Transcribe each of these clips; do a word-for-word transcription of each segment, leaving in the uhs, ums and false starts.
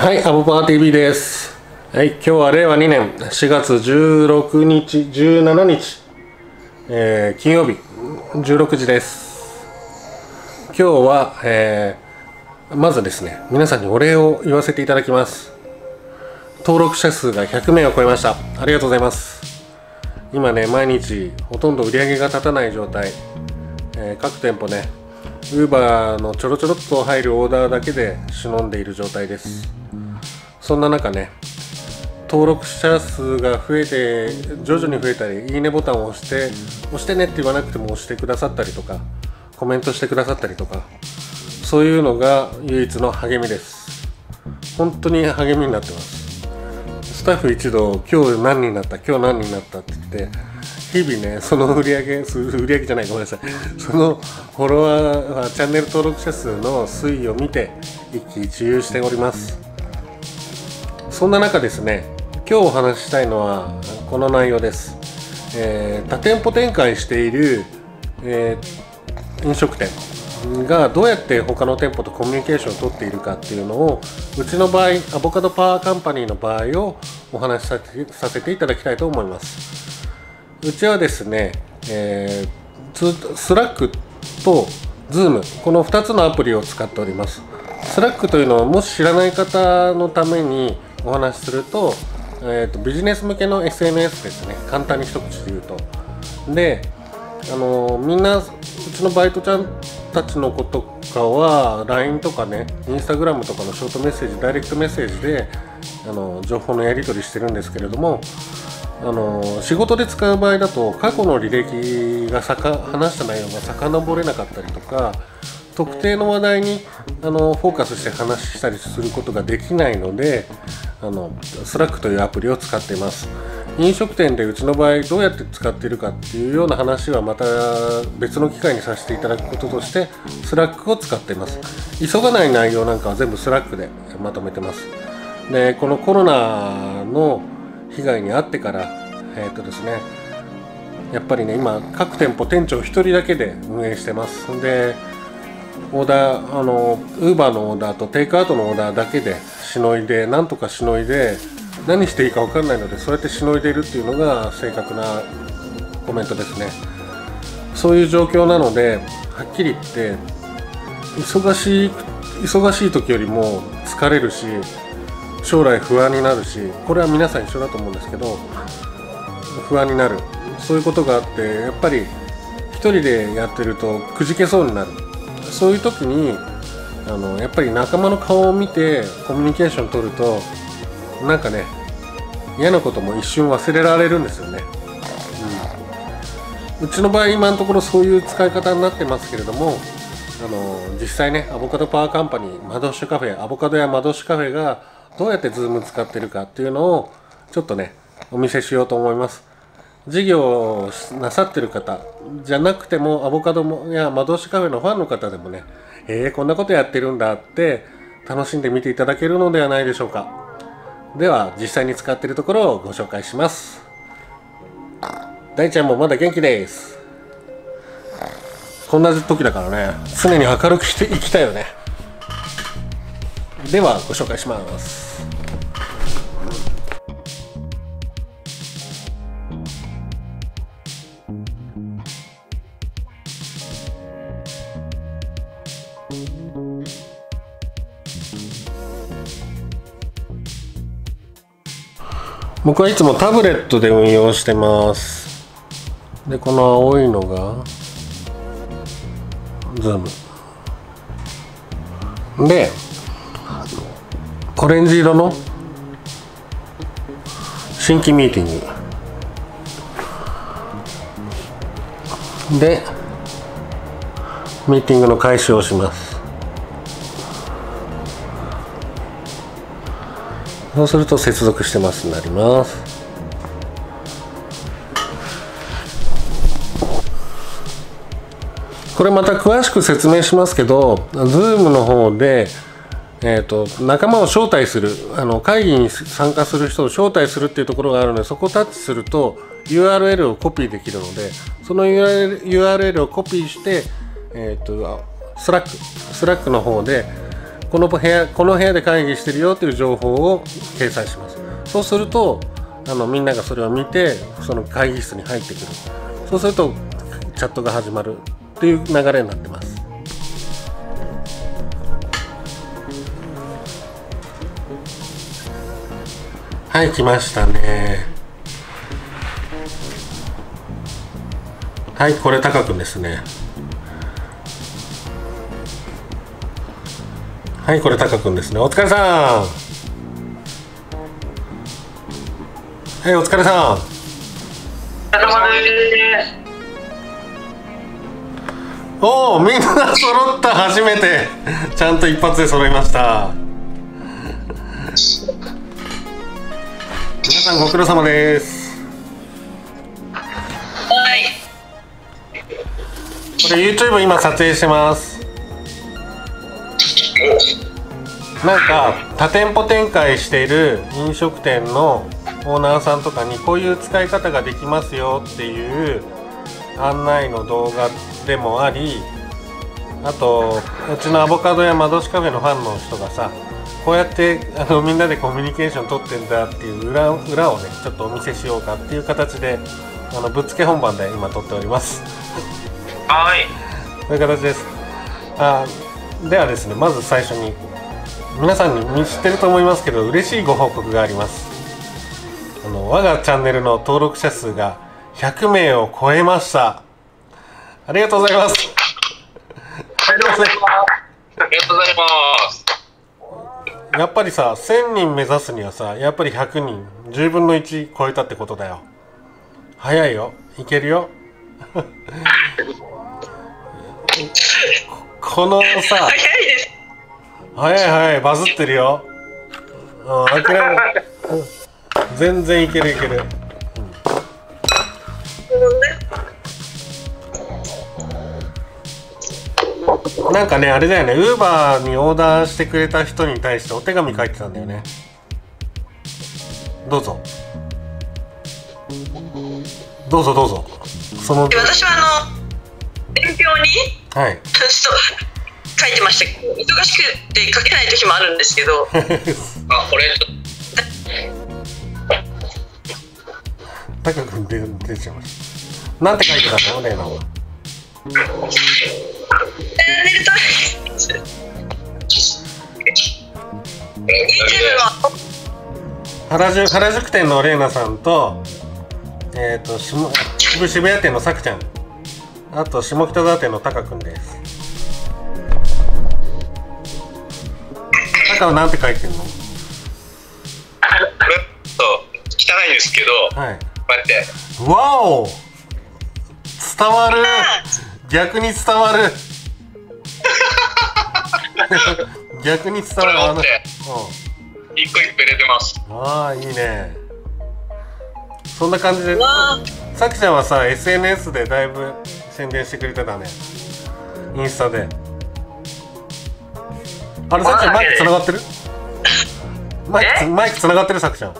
はい、アボパー ティーブイ です。はい、今日はれいわにねんしがつじゅうろくにち、じゅうしちにち、えー、金曜日じゅうろくじです。今日は、えー、まずですね、皆さんにお礼を言わせていただきます。登録者数がひゃくめいを超えました。ありがとうございます。今ね、毎日ほとんど売り上げが立たない状態、えー、各店舗ね、Uber のちょろちょろっと入るオーダーだけでしのんでいる状態です。そんな中ね、登録者数が増えて徐々に増えたり、いいねボタンを押して押してねって言わなくても押してくださったりとか、コメントしてくださったりとか、そういうのが唯一の励みです。本当に励みになってます。スタッフ一同、今日何人になった今日何人になったって言って、日々ね、その売り上げ数売り上げじゃないごめんなさいそのフォロワーチャンネル登録者数の推移を見て一喜一憂しております。そんな中ですね、今日お話ししたいのはこの内容です。えー、多店舗展開している、えー、飲食店がどうやって他の店舗とコミュニケーションを取っているかっていうのを、うちの場合アボカドパワーカンパニーの場合をお話しさせさせていただきたいと思います。うちはですね、えー、スラックと Zoom、 このふたつのアプリを使っております。スラックというのは、もし知らない方のためにお話しすると、えー、とビジネス向けの エスエヌエス ですね。簡単に一口で言うと。で、あのー、みんなうちのバイトちゃんたちの子とかは ライン とかね、Instagram とかのショートメッセージ、ダイレクトメッセージであのー、情報のやり取りしてるんですけれども、あのー、仕事で使う場合だと過去の履歴がさか話した内容が遡れなかったりとか、特定の話題にあのフォーカスして話したりすることができないので、あのスラックというアプリを使っています。飲食店でうちの場合どうやって使っているかっていうような話はまた別の機会にさせていただくこととしてスラックを使っています。急がない内容なんかは全部スラックでまとめてます。で、このコロナの被害に遭ってから、えーとですね、やっぱりね、今各店舗店長ひとりだけで運営してます。で、オーダー、あの Uber のオーダーとテイクアウトのオーダーだけでしのいで、なんとかしのいで、何していいか分かんないので、そうやってしのいでいるっていうのが正確なコメントですね。そういう状況なので、はっきり言って忙しい忙しい時よりも疲れるし、将来不安になるし、これは皆さん一緒だと思うんですけど、不安になる、そういうことがあって、やっぱり一人でやってるとくじけそうになる。そういう時にあのやっぱり仲間の顔を見てコミュニケーション取ると、なんかね、嫌なことも一瞬忘れられるんですよね。うん、うちの場合今のところそういう使い方になってますけれども、あの実際ね、アボカドパワーカンパニー、マドッシュカフェ、アボカドやマドッシュカフェがどうやって Zoom 使ってるかっていうのをちょっとね、お見せしようと思います。事業をなさってる方じゃなくても、アボカドもやマドッシュカフェのファンの方でもね、えー、こんなことやってるんだって楽しんで見ていただけるのではないでしょうか。では実際に使っているところをご紹介します。大ちゃんもまだ元気です。こんな時だからね、常に明るくしていきたいよね。ではご紹介します。僕はいつもタブレットで運用してます。で、この青いのが Zoom で、オレンジ色の新規ミーティングでミーティングの開始をします。そうすると接続してますになります。これまた詳しく説明しますけど、Zoom の方で、えーと、仲間を招待する、あの会議に参加する人を招待するっていうところがあるので、そこをタッチすると ユーアールエル をコピーできるので、その ユーアールエル をコピーして、えーと、スラック、スラックの方でこの部屋この部屋で会議してるよという情報を掲載します。そうするとあのみんながそれを見てその会議室に入ってくる。そうするとチャットが始まるっていう流れになってます。はい、来ましたね。はい、これタカ君ですね。はい、これタカ君ですね。お疲れさん。はい、お疲れさん。お疲れ様です。おお、みんな揃った。初めてちゃんと一発で揃いました。皆さんご苦労様です。 はい。 これ YouTube 今撮影してます。なんか多店舗展開している飲食店のオーナーさんとかにこういう使い方ができますよっていう案内の動画でもあり、あとうちのアボカドや窓しカフェのファンの人がさ、こうやってあのみんなでコミュニケーション取ってんだっていう裏、裏をねちょっとお見せしようかっていう形であのぶっつけ本番で今撮っております。 はい。 そういう形です。あではですね、まず最初に皆さんに知ってると思いますけど嬉しいご報告があります。あの我がチャンネルの登録者数がひゃくめいを超えました。ありがとうございます。 ありがとうございます。ありがとうございます。 やっぱりさ、せんにん目指すにはさ、やっぱりひゃくにん、じゅうぶんのいち超えたってことだよ。早いよ、いけるよ。このさ、 早いです。 早い早い、バズってるよ。うん、諦め全然いけるいける。うん、なんかね、あれだよね、ウーバーにオーダーしてくれた人に対してお手紙書いてたんだよね。どうぞ。どうぞどうぞ。その私はあの伝票に、 はい、 ちょっと書いてましたけど、忙しくて書けない時もあるんですけど。あ、これちょっと。タカ君出出ちゃいました。なんて書いてたの、レイナは。 寝ると。 原宿原宿店のレイナさんと、えっ、ー、と渋渋谷店のさくちゃん、あと下北沢店のタカ君です。タカはなんて書いてんの？これちょっと汚いですけど、はい、こうやって。 わお、伝わる。逆に伝わる。逆に伝わる。あの、 一個一個入れてます。 ああ、いいね。そんな感じで、さきちゃんはさ、エスエヌエス でだいぶ宣伝してくれてたね。インスタで。あれ、さきちゃんマイクつながってる？マイクつ、マイクつながってる、さきちゃん。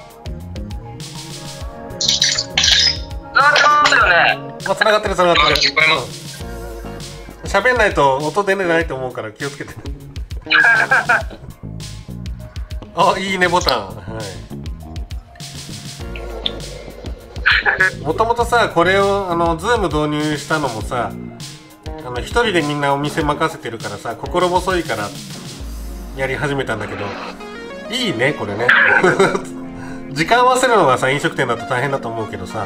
つながってますよね。 あ、つながってる、つながってる。喋んないと音出れないと思うから気をつけて。あ、いいねボタン。はい。もともとさ、これをあのズーム導入したのもさ、あの一人でみんなお店任せてるからさ、心細いからやり始めたんだけど、いいねこれね。時間合わせるのがさ、飲食店だと大変だと思うけどさ、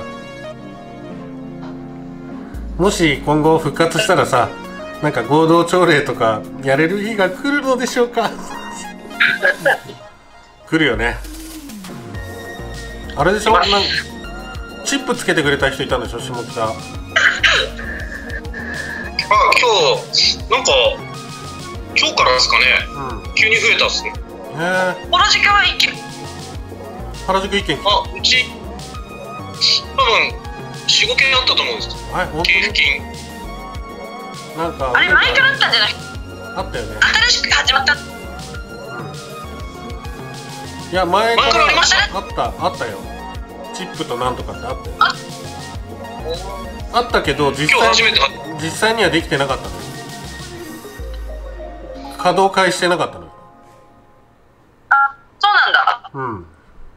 もし今後復活したらさ、なんか合同朝礼とかやれる日が来るのでしょうか。来るよね。あれでしょ、なんチップつけてくれた人いたんでしょ、下北。あ、 今日なんか今日からですかね、うん、急に増えたっすね。へえ。原宿は一軒。 原宿一軒。 あ、うち多分四五件あったと思うんです。 はい、本当に。 給付金。 なんかあれ前からあったんじゃない？ あったよね。 新しく始まった。うん、 いや、前からありました。 あったあったよ。チップとなんとかってあったよ。あ, あったけど実際実際にはできてなかったんです。 稼働開始してなかったのよ。 あ、そうなんだ。 うん。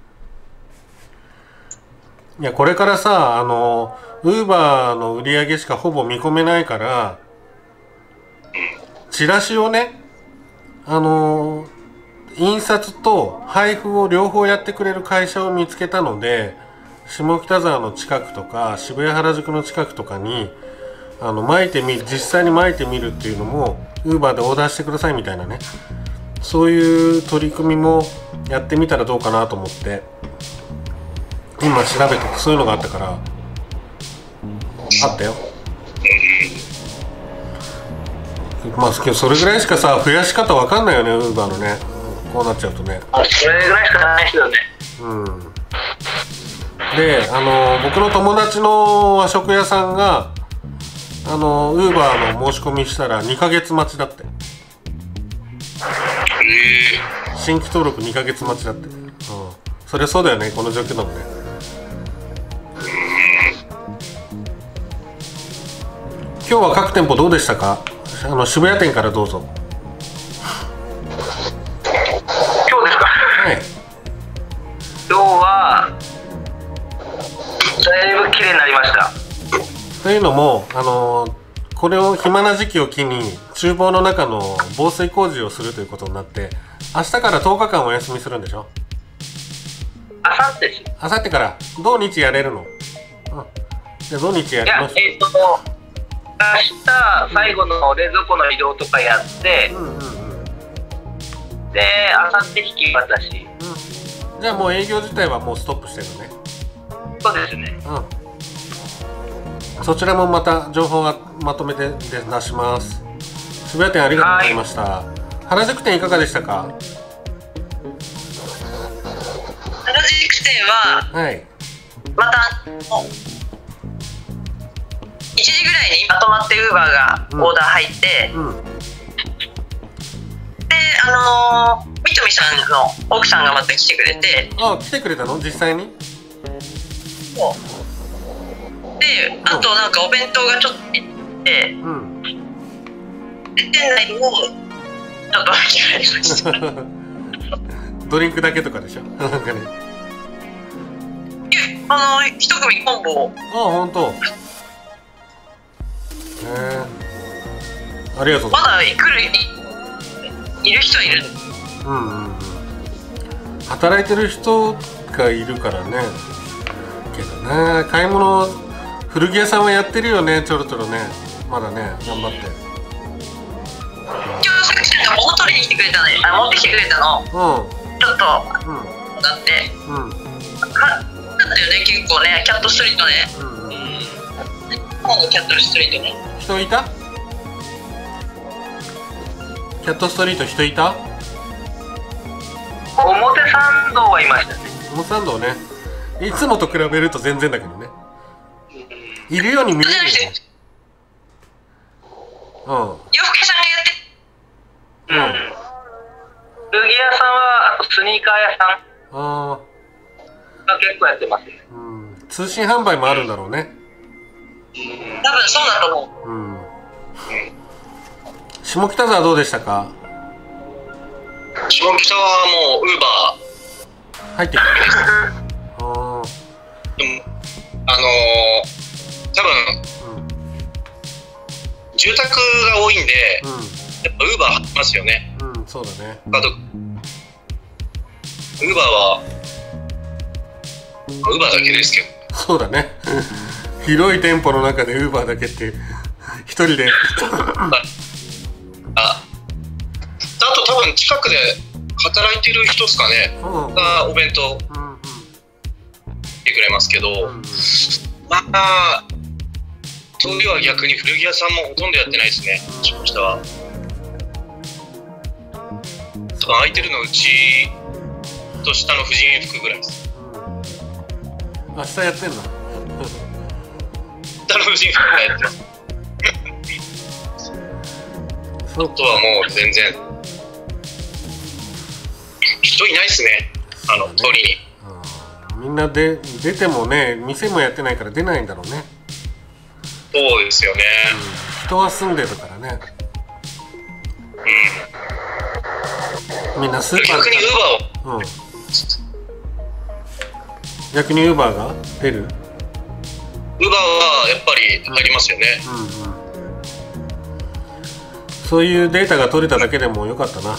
いや、これからさ、あのウーバーの売り上げしかほぼ見込めないから、チラシをね、あの印刷と配布を両方やってくれる会社を見つけたので、下北沢の近くとか渋谷原宿の近くとかにあの巻いてみる、実際に巻いてみるっていうのもウーバーでオーダーしてくださいみたいなね、そういう取り組みもやってみたらどうかなと思って今調べてて、そういうのがあったから、あったよ。まあそれぐらいしかさ増やし方わかんないよね、ウーバーのね。こうなっちゃうとね。 あ、それぐらいしかないですよね。 うん。で、あの僕の友達の和食屋さんがあのウーバーの申し込みしたらにかげつ待ちだって。新規登録にかげつ待ちだって。うん。そりゃそうだよね、この状況だもんね。今日は各店舗どうでしたか？あの渋谷店からどうぞ。 今日ですか？ はい。 今日はだいぶ綺麗になりました。 というのも、あのこれを暇な時期を機に厨房の中の防水工事をするということになって、明日からとおかかんお休みするんでしょ？ あさってです。 あさってから土日やれるの？うん。じゃあ土日やります。 いや、えっと明日最後の冷蔵庫の移動とかやって、うんうんうん、であさって引き渡し、 うん、じゃあもう営業自体はもうストップしてるのね。 そうですね。 うん。そちらもまた情報がまとめて出します。渋谷店ありがとうございました。原宿店いかがでしたか？ 原宿店は、 はい、 またいちじぐらいにまとまってウーバーがオーダー入って、うんうん、で、あのー、みとみさんの奥さんがまた来てくれて。 あ、来てくれたの？実際に？ そうで、あとなんかお弁当がちょっと入って、うん、で店内もちょっと空きがありましたドリンクだけとかでしょなんかね。 あの一組コンボ。 あ、本当。へえ、ありがとうございます。 まだ来る い, いる人はいる。 うんうんうん。働いてる人がいるからね。けどね、買い物古着屋さんはやってるよね、ちょろちょろね。まだね、頑張って。 今日さっきが物取りに来てくれたのに、あ、持ってきてくれたの。うん。ちょっと、うん、だって。うん。かだったよね、結構ね、キャットストリートね。うんうん。今度キャットストリートね。 人いた？キャットストリート人いた？ 表参道はいましたね。 表参道ね。いつもと比べると全然だけどね。いるように見えるよね。うん。 洋服屋さんがやって。うん。古着屋さんはあとスニーカー屋さん。ああ。が結構やってますね。 うん。通信販売もあるんだろうね。 多分そうだと思う。うん。 下北沢どうでしたか？ 下北はもうウーバー入ってきた。ああ。でもあのー、多分、うん、住宅が多いんで、うん、やっぱウーバー入ってますよね。 うん、そうだね。 あとウーバーはウーバーだけですけど。 そうだね。広い店舗の中でウーバーだけって一人であ、あと多分近くで働いてる人ですかね、うん、がお弁当来てくれますけど、うん、まあ通りは逆に古着屋さんもほとんどやってないですね、下北は。空いてるのうちと下の婦人服ぐらいです。 うん、明日やってんの？ 下の婦人服がやってます。あとはもう全然人いないですね、あの通りに。 みんなで出てもね、店もやってないから出ないんだろうね。 そうですよね、 うん、人は住んでるからね。 うん。 みんなスーパー逆にウーバーを、 うん、逆にウーバーが出る。 ウーバーはやっぱり入りますよね。 うんうん、そういうデータが取れただけでもよかったな。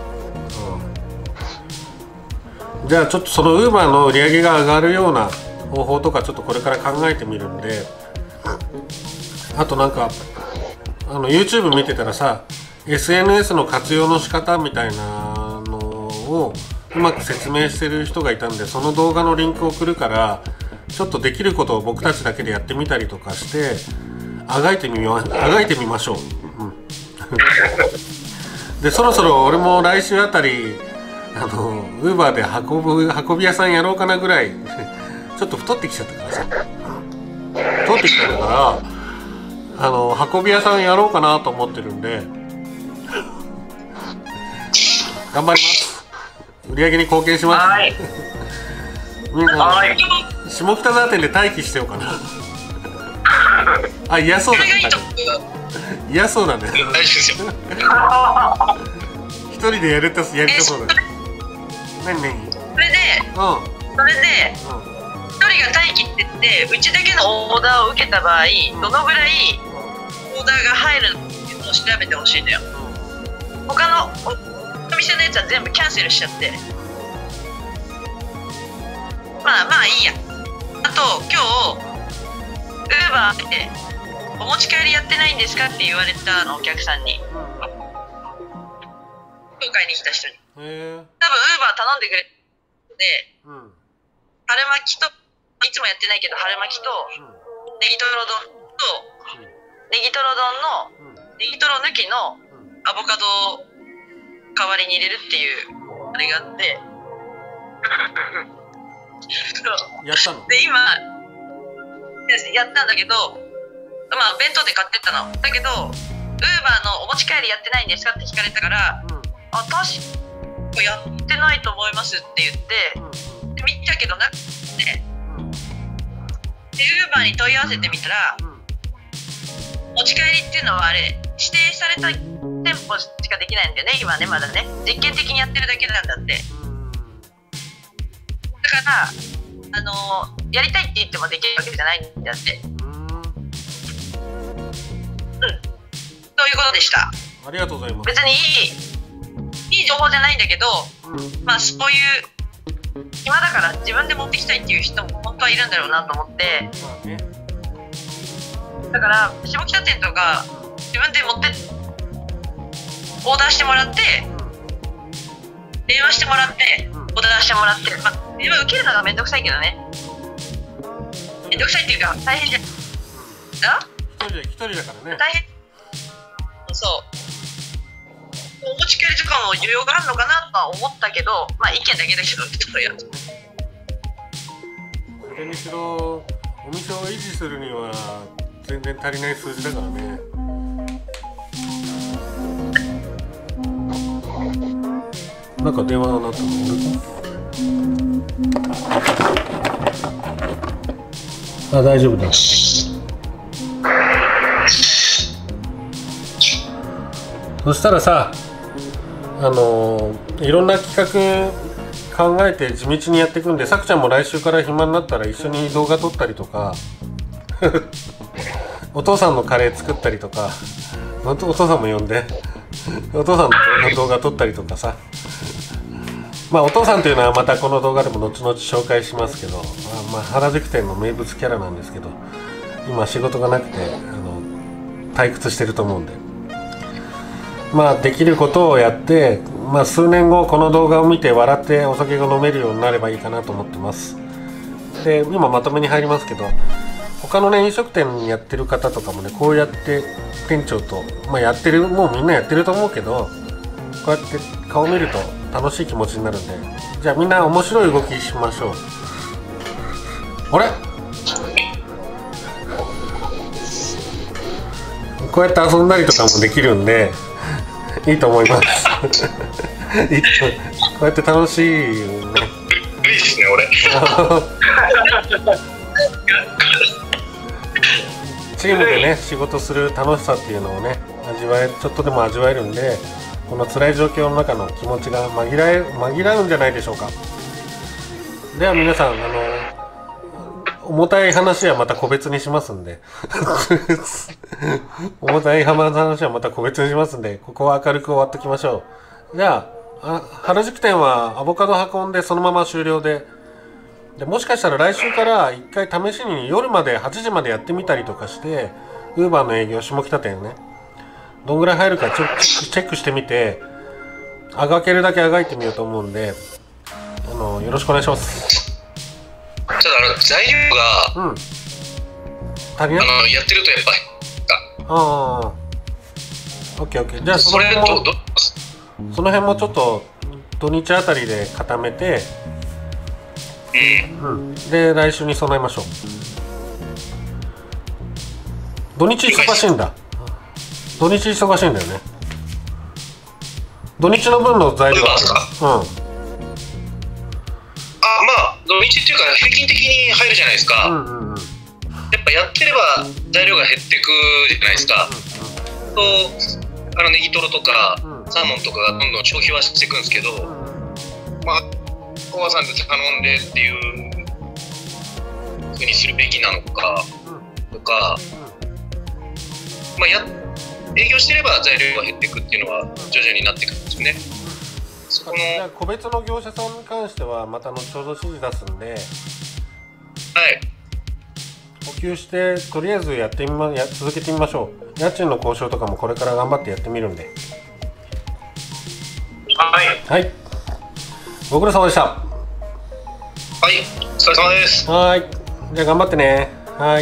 うん、じゃあちょっとそのウーバーの売り上げが上がるような方法とかちょっとこれから考えてみるんで、あとなんかあの YouTube 見てたらさ エスエヌエス の活用の仕方みたいなのをうまく説明してる人がいたんで、その動画のリンクを送るからちょっとできることを僕たちだけでやってみたりとかしてあがいてみまあがいてみましょう、うん、でそろそろ俺も来週あたりあのウーバーで運ぶ運び屋さんやろうかなぐらいちょっと太ってきちゃったからさ、太ってきたからあの運び屋さんやろうかなと思ってるんで頑張ります。売り上げに貢献します。はいみんなはい下北沢店で待機してようかなあ、嫌そうだね。嫌そうだね。大丈夫ですよ一人でやるとやりたそうだね。何何それで、うん、それで、うん、一人が待機って言ってうちだけのオーダーを受けた場合、うん、どのぐらいオーダーが入るっていうのを調べてほしいんだよ。他のお店のやつは全部キャンセルしちゃって、まあまあいいや。あと今日ウーバーでお持ち帰りやってないんですかって言われたの、お客さんに、今日買いに来た人に。多分ウーバー頼んでくれで、うん、春巻きといつもやってないけど春巻きと、うん、ネギトロ丼と、うん、ネギトロ丼の、うん、ネギトロ抜きのアボカドを代わりに入れるっていうあれがあってやったの？ で今やったんだけど、まあ弁当で買ってったのだけど、ウーバーのお持ち帰りやってないんですかって聞かれたから、うん、あ、確かやってないと思いますって言って、うん、で見たけどなくて、うん、でウーバーに問い合わせてみたら、うん、持ち帰りっていうのはあれ指定された店舗しかできないんだよね今ね、まだね実験的にやってるだけなんだって。だからあのー、やりたいって言ってもできるわけじゃないんだって。うん、そういうことでした。 ありがとうございます。 別にいいいい情報じゃないんだけど、うん、まあそういう暇だから自分で持ってきたいっていう人も本当はいるんだろうなと思って、まあね、だから下北店とか自分で持ってオーダーしてもらって、うん、電話してもらって、うん、オーダーしてもらって、まあ、電話受けるのがめんどくさいけどね、めんどくさいっていうか大変じゃん、うん、 一人で一人だからね大変。そうお持ち帰り時間も需要があるのかなとは思ったけど、まあ意見だけだけどそれやそれにしろお店を維持するには全然足りない数字だからね。なんか電話が鳴ったの俺？あ、大丈夫だ。そしたらさ、あのー、いろんな企画考えて地道にやっていくんで、さくちゃんも来週から暇になったら一緒に動画撮ったりとかお父さんのカレー作ったりとか、お父さんも呼んでお父さんの動画撮ったりとかさまあお父さんというのはまたこの動画でも後々紹介しますけど、まあ、原宿店の名物キャラなんですけど、今仕事がなくてあの退屈してると思うんで、まあできることをやって、まあ、数年後この動画を見て笑ってお酒が飲めるようになればいいかなと思ってます。で今まとめに入りますけど、他のね飲食店やってる方とかもねこうやって店長と、まあ、やってるもうみんなやってると思うけど、こうやって顔見ると楽しい気持ちになるんで、じゃあみんな面白い動きしましょう。あれこうやって遊んだりとかもできるんでいいと思いますいいとこうやって楽しいよね。いいですね俺チームでね仕事する楽しさっていうのをね味わえちょっとでも味わえるんで、 この辛い状況の中の気持ちが紛らえ紛らうんじゃないでしょうか。では皆さん、あの重たい話はまた個別にしますんで重たい話はまた個別にしますんで、ここは明るく終わっておきましょう。じゃあ、あ原宿店はアボカド運んでそのまま終了で、でもしかしたら来週から一回試しに夜まではちじまでやってみたりとかして、ウーバーの営業下北店ね、どんぐらい入るかチェック、チェックしてみて、あがけるだけあがいてみようと思うんで、あのよろしくお願いします。 ただあの材料が、うん、 足りない？ あのやってるとやっぱりああ、オッケーオッケー。じゃあその辺もその辺もちょっと土日あたりで固めて、うん、うん、で来週に備えましょう。土日忙しいんだ。土日忙しいんだよね。土日の分の材料はうん。 あ、まあ土日っていうか平均的に入るじゃないですか。うんうんうん、やっぱやってれば材料が減ってくじゃないですか。とあのネギトロとかサーモンとかがどんどん消費はしていくんですけど、まあおばさんで頼んでっていう風にするべきなのかとか、まあや営業してれば材料が減っていくっていうのは徐々になっていくんですよね。そこの個別の業者さんに関してはまた後ほど指示出すんで、はい、補給してとりあえずやってみまや続けてみましょう。家賃の交渉とかもこれから頑張ってやってみるんで、 はいはい、ご苦労様でした。 はい、お疲れ様です。 はい、じゃあ頑張ってね。はい、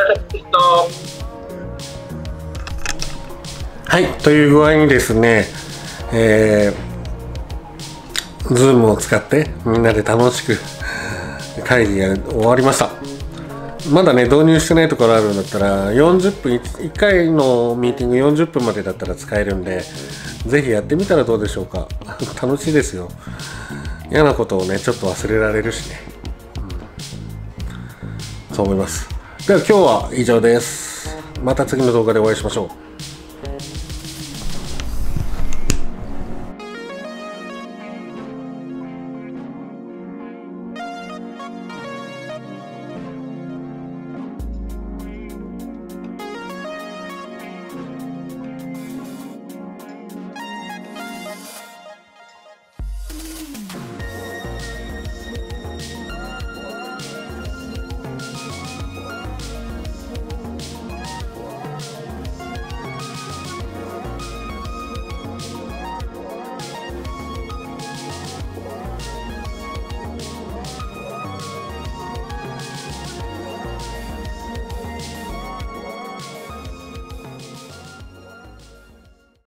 はい、という具合にですね、えー、Zoom を使ってみんなで楽しく会議が終わりました。まだね導入してないところあるんだったらよんじゅっぷん、いっかいのミーティングよんじゅっぷんまでだったら使えるんで、ぜひやってみたらどうでしょうか。楽しいですよ。嫌なことをねちょっと忘れられるしね、うん、そう思います。では今日は以上です。また次の動画でお会いしましょう。